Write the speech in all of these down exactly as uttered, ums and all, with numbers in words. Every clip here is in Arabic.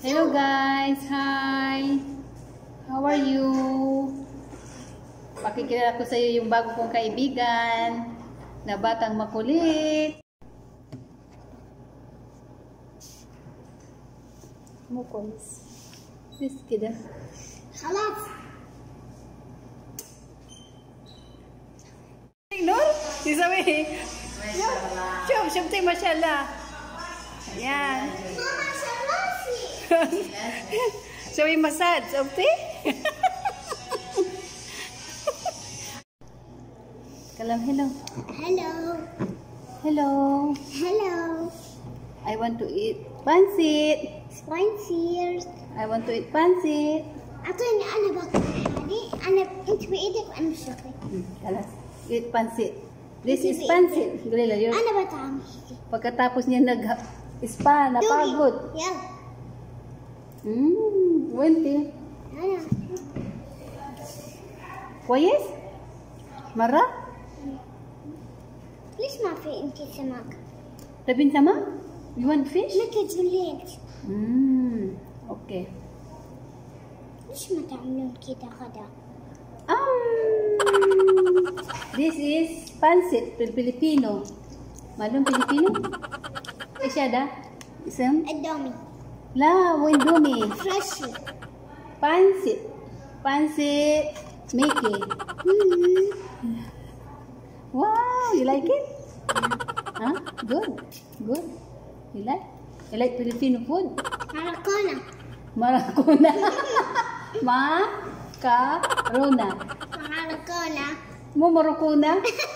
Hello guys, hi. How are you? Pakikilala ko sa iyo yung bago kong kaibigan na batang makulit. Mukulis. This kida. خلاص. Nur, disawi. Shuf, shufti mashallah. Ayan. ماما شراسي. Sawi massage, okay? Kalam, hello. Hello. Hello. Hello. I want to eat pansit. سبايسيرز. I want to eat pansit. أعطيني أنا باكل هذه. أنا أنت بإيدك وأنا بشوفك. Hmm, kalas. Eat pansit. This This is is pansit. Galila, yun. أنا بطعم هيك. Pagkatapos niya nag-spa, napagod. يلا. Hmm, wente. أنا. Kwayes? Mara? ليش ما في أنت سمك؟ Tabin sama? You want fish? متى تقولين؟ Hmm, okay. ليش ما تعملون كذا غدا؟ Um, this is pansit Filipino. Malum Filipino? إيش هذا؟ اسم؟ الدومي. لا وين دومي؟ فريشي. Pansit. Pansit Mickey. Wow, you like it? Huh? Good. Good. You like? You like Filipino food? ماركونا. Maracuna. Macarona. ماركونا. Mo maracuna?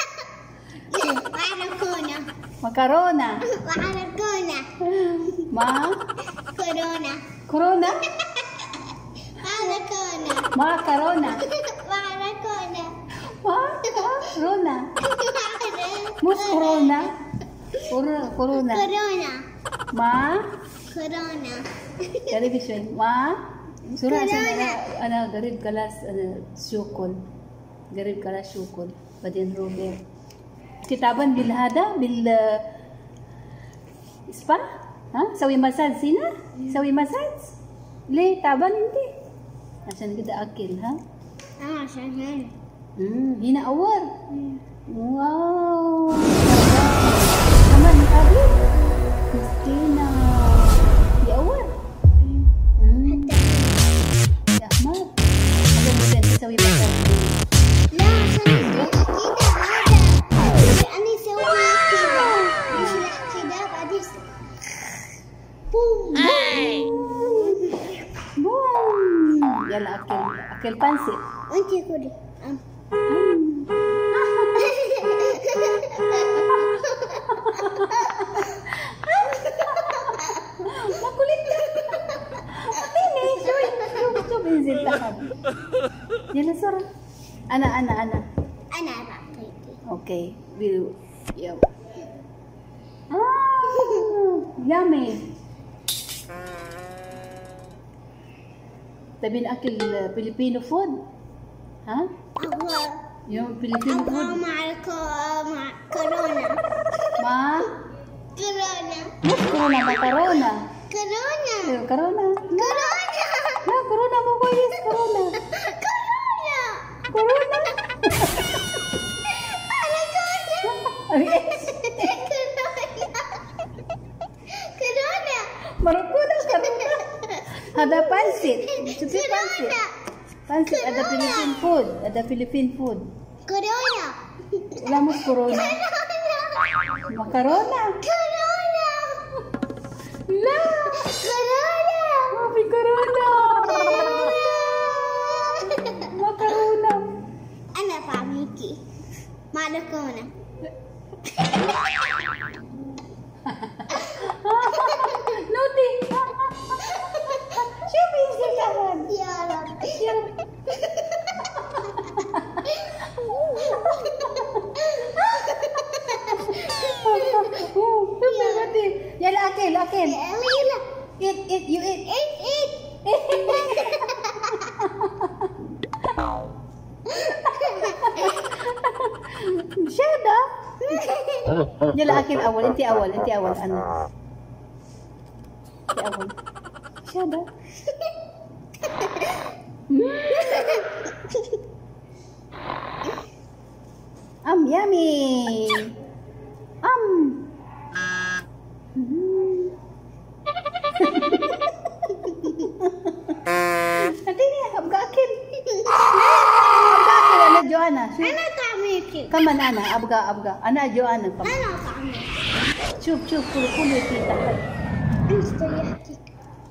ماركونا. Macarona. ماركونا. Ma كورونا. Corona? ماركونا. Macarona. ماركونا. Macarona. Mus Corona? Corona. Corona. كورونا. Ma كورونا. television. Ma Surah Corona. sana ana garib kalas ana syukol. Garib kalas syukol. Badin Robert. Kitaban bil hada bil uh, spa? Ha? Sawi massage sina? Sawi massage? Le taban inti. Asan kita akil ha? آه عشان هنا. Hmm, hina awar. Wow. Naman abi. Christina. Di awar. Hmm. Ya Ahmad. Ada bukan sawi massage. لا عشان كذا هذا. أنا أسوي كذا. يشلح كذا بعدين. بوم. Boom. Yala akil. Akil pansit. وأنت كذي. أم. Makulit ka. Atini. Shoy. Shoy. Benzil tahan. Yala sura. Ana, ana, ana. أنا بعطيكي. Okay. Will. Yo. Ah. Yummy. Tabi na akil uh, Filipino food. Ha? أبغى Yung Filipino أبغى food. مع الكو- مع كورونا. Ma? كورونا. Mas corona ba? Corona. كورونا. Yung corona. كورونا. Na, corona mo ba? Yes, corona. كورونا. Corona. أنا كورونا. Yes. كورونا. Marukuna, corona. Ada pansit. Supi pansit. Pansit, ada Philippine food. Ada Philippine food. كورونا. Wala mo corona. Macarona. كورونا. La. كورونا. Happy corona. Macarona. أنا بعميكي مع الكورونا. Naughty. Shubi, silakan. يا رب. Ya. Oh, berarti. Yala akil, akil. يلا يلا. Eat, eat, you eat. إيد إيد. Syada. Yala akil awal, inti awal, inti awal. Ano? Inti awal. ايش هذا؟ ام يامي ام هاتيني ابغى اكل ابغى اكل انا جوعانه أنا طعميكي. كمان انا ابغى ابغى انا جوعانه كمان أنا طعميكي. شوف شوف كل كل في تحت أنت ريحتك.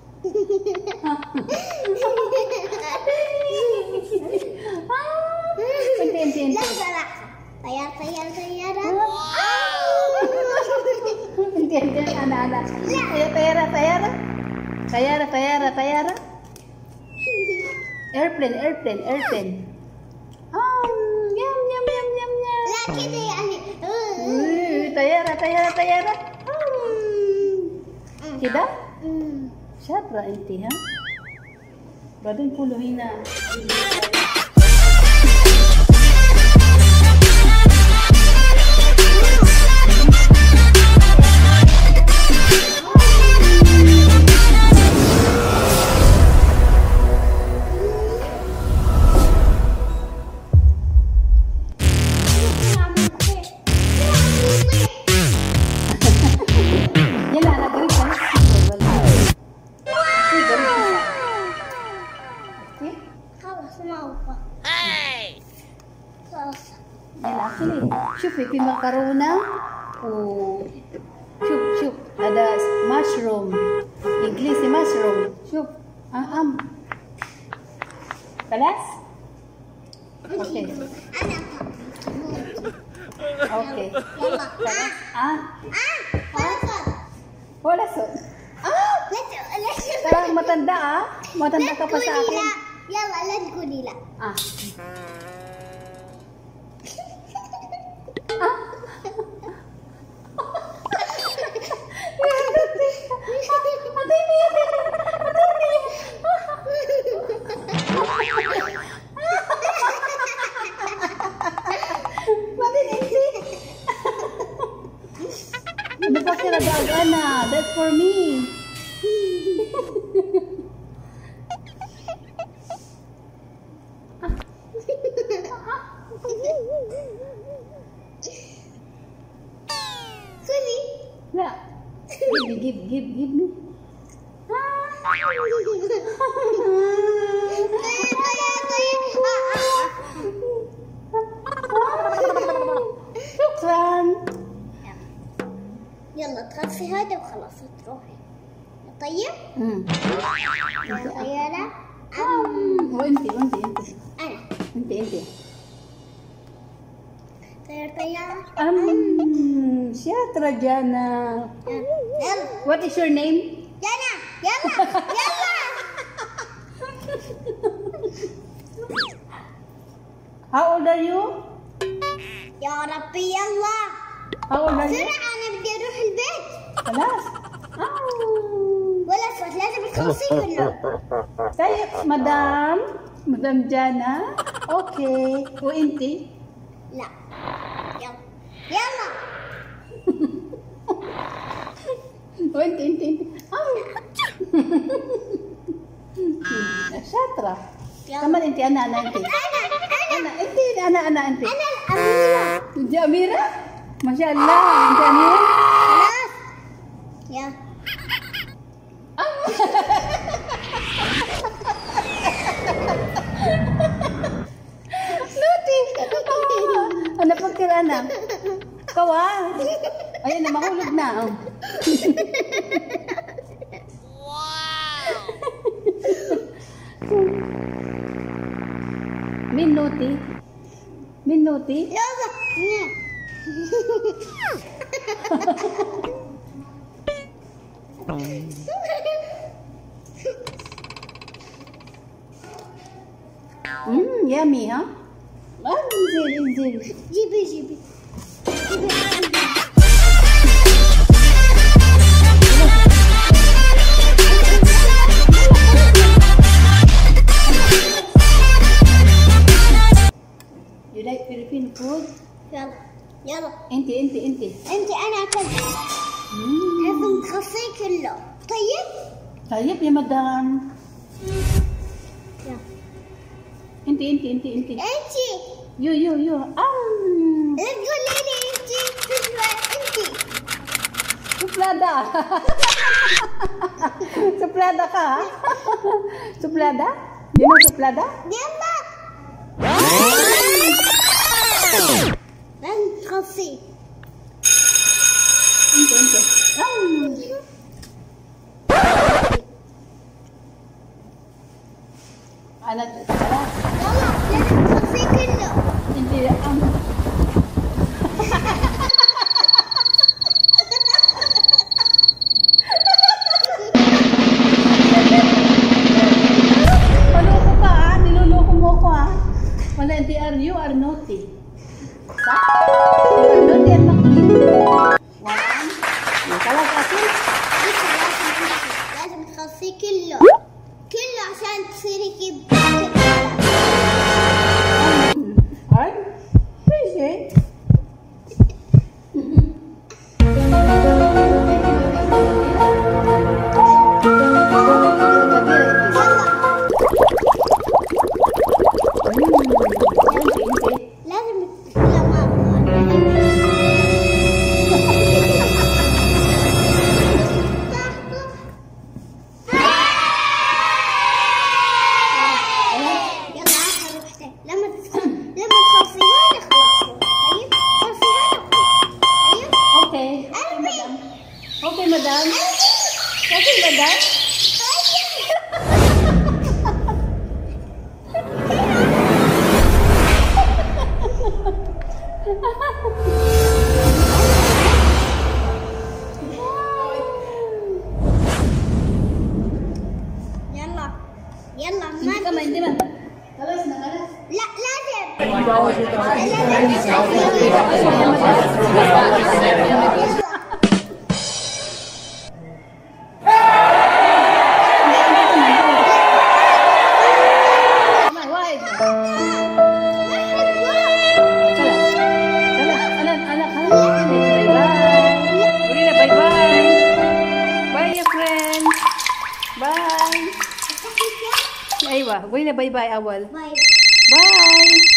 انت انت انت لحظة لحظة. طيارة طيارة طيارة. انت انت انا انا طيارة طيارة طيارة طيارة طيارة airplane airplane airplane آم يم يم يم يم يم لا كده يعني. إيه، طيارة طيارة طيارة آم. كده شاطرة انت ها بعدين كله هنا يلا انا قريب خلاص خلاص ما أبغى. خلاص. يلا اكلي شوفي في مكرونة و شوف شوف هذا مشروم انجليزي مشروم شوف اه ام خلاص اوكي أنا اوكي يلا. خلاص اه آه. خلاص. wala so ah parang matanda ah matanda ka pa sa akin يلا لا تقولي لا. ah ah Ano pa sila Ana? That's for me. Sorry. Yeah. Give me, give, give, give me. شكرا. يلا تخفي هذا وخلاص تروحي. طيب؟ امم طيارة. وانت وانت انت أنا. انت انت طيارة طيارة. أم شاطرة جانا. يلا. What is your name? جانا يلا يلا. How old are you? يا ربي يلا. How old are you? بسرعة أنا بدي أروح البيت. خلاص. ولا صوت لازم تخلصي كله. طيب مدام مدام جانا اوكي وانتي؟ لا. يلا يلا. وانتي انتي انتي شاطرة. يلا. كمان انتي انا انا انتي أنا أنا انا انتي انا انا انتي أنا الأميرة. انتي أميرة؟ ما شاء الله انتي أميرة؟ خلاص. يلا. Luti! Ano pag kirana? Kawa? Ayun na, mahulog na. Oh. Minuti? Minuti? يلا. Mmm, yummy, huh? Ah, انزل انزل. جيبي جيبي جيبي. You like Philippine food? يلا يلا. انتي انتي انتي. انت انا اكلت. مم. لازم تخلصيه كله. طيب Tayyip ya madam. Yeah. Inti, inti, inti, inti. Inti. Yo, yo, yo. Um. Let's go, lady. Inti. Inti. Suplada. Suplada ka? Suplada? You know suplada? Yalla. Then coffee. Inti, inti. Um. Anak, anak. يلا لازم تخفي كله. Inti, um. Maloko ka ah, niloloko mo ko ah. Wala, hindi are you are naughty. Sa? You are naughty and makinig. One. Nakalag asin. لسه لازم تخفي. لازم تخفي كله. كله عشان تصيري كيف. Ay, pwede. لازم لما يلا آخر وحدة لما تدخل لما تخلصيها نخلص طيب خلصيها نخلص طيب Okay. Okay, madam. Okay, madam. Okay, madam. يلا يلا Hindi ka ما ma, hindi ma. Kalas na, kalas. لا لازم Come on, wide. Kalas. Kalas. Anak, anak, anak. Bye-bye. Urina, bye-bye. Bye, your friend. Bye. Aywa, Urina, bye-bye, awal. باي Bye.